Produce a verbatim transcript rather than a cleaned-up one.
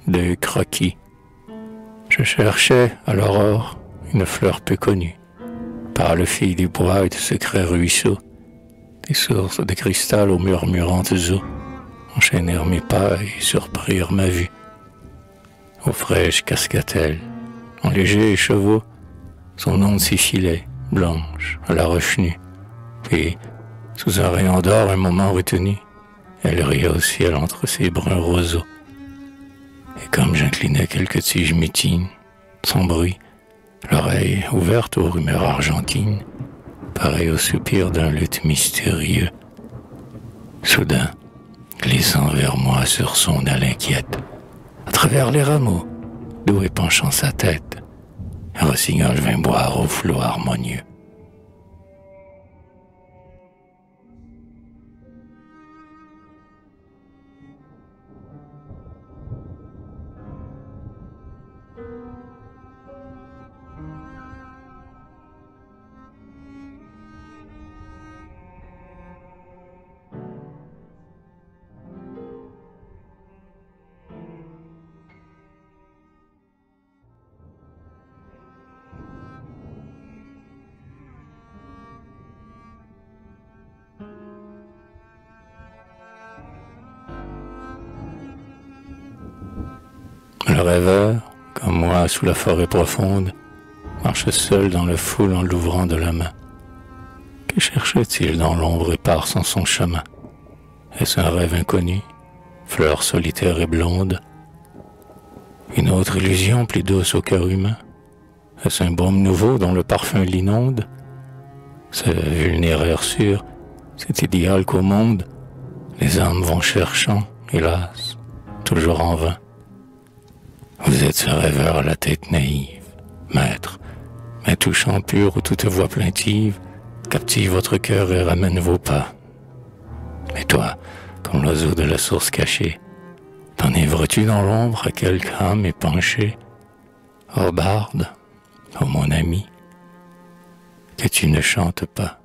d'œil croquis. Je cherchais à l'aurore une fleur peu connue, pâle fille des bois et de secrets ruisseaux, des sources de cristal aux murmurantes eaux, enchaînèrent mes pas et surprirent ma vue. Aux fraîches cascatelles, en légers chevaux, son onde s'effilait, blanche, à la roche nue, et, sous un rayon d'or un moment retenu, elle riait au ciel entre ses bruns roseaux. Et comme j'inclinais quelques tiges mutines, sans bruit, l'oreille ouverte aux rumeurs argentines, pareil au soupir d'un luth mystérieux, soudain, glissant vers moi sur son aile inquiète, à travers les rameaux, d'où et penchant sa tête, un rossignol vint boire au flot harmonieux. Le rêveur, comme moi sous la forêt profonde, marche seul dans le foule en l'ouvrant de la main. Que cherche-t-il dans l'ombre éparse en son chemin? Est-ce un rêve inconnu, fleur solitaire et blonde? Une autre illusion plus douce au cœur humain? Est-ce un baume nouveau dont le parfum l'inonde? Ce vulnéraire sûr, cet idéal qu'au monde, les âmes vont cherchant, hélas, toujours en vain. Vous êtes ce rêveur à la tête naïve, maître, main touchant pure où toute voix plaintive captive votre cœur et ramène vos pas. Mais toi, comme l'oiseau de la source cachée, t'enivres-tu dans l'ombre à quelque âme épanchée? Ô barde, ô mon ami, que tu ne chantes pas.